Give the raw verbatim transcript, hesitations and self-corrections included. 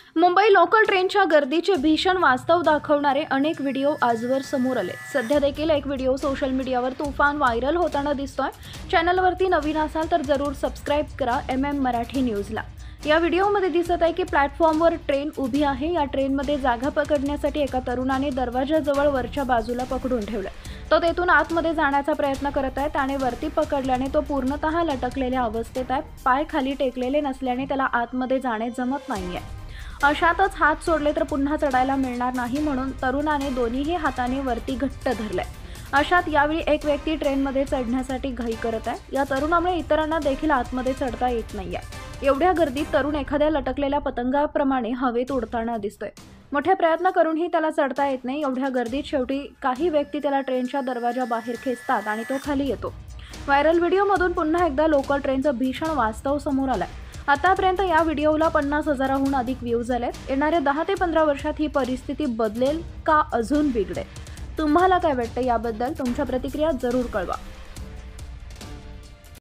Mumbai local ट्रेनच्या गर्दीचे भीषण वास्तव दाखवणारे अनेक व्हिडिओ आजवर समोर आले। सध्या देखील एक व्हिडिओ सोशल मीडियावर तुफान व्हायरल होताना दिसतोय। चॅनलवरती नवीन असाल तर जरूर सबस्क्राइब करा एम एम मराठी न्यूजला। या व्हिडिओमध्ये दिसत आहे की प्लॅटफॉर्मवर ट्रेन उभी आहे। या ट्रेनमध्ये जागा पकडण्यासाठी एका तरुणाने दरवाजाजवळ वरच्या बाजूला पकडून ठेवले। तो तेथून आतमध्ये जाण्याचा प्रयत्न करत आहे। त्याने वरती पकडल्याने तो पूर्णतः लटकलेल्या अवस्थेत आहे। पाय खाली टेकलेले नसल्याने त्याला आतमध्ये जाणे जमत नाहीये। अशातच हात सोडले तर पुन्हा चढायला मिळणार नाही, म्हणून तरुणाने दोन्हीही हाताने वरती घट्ट धरले। अशात यावेळी एक व्यक्ती ट्रेनमध्ये चढण्यासाठी घाई करत आहे। या तरुणामुळे इतरांना देखील आतमध्ये चढता येत नाहीये। एवढ्या गर्दीत तरुण एखाद्या लटकलेल्या पतंगाप्रमाणे हवेत उडताना दिसतोय। मोठे प्रयत्न करूनही त्याला चढता येत नाही। एवढ्या गर्दीत शेवटी काही व्यक्ती त्याला ट्रेनच्या दरवाजाबाहेर खेचतात आणि तो खाली येतो। व्हायरल व्हिडिओमधून पुन्हा एकदा लोकल ट्रेनचं भीषण वास्तव समोर आलंय। आतापर्यंत या व्हिडिओला पन्नास हजाराहून अधिक व्ह्यूज आलेत। येणाऱ्या दहा ते पंधरा वर्षात ही परिस्थिती बदलेल का अजून बिघडेल? तुम्हाला काय वाटतं याबद्दल? तुमच्या प्रतिक्रिया जरूर कळवा।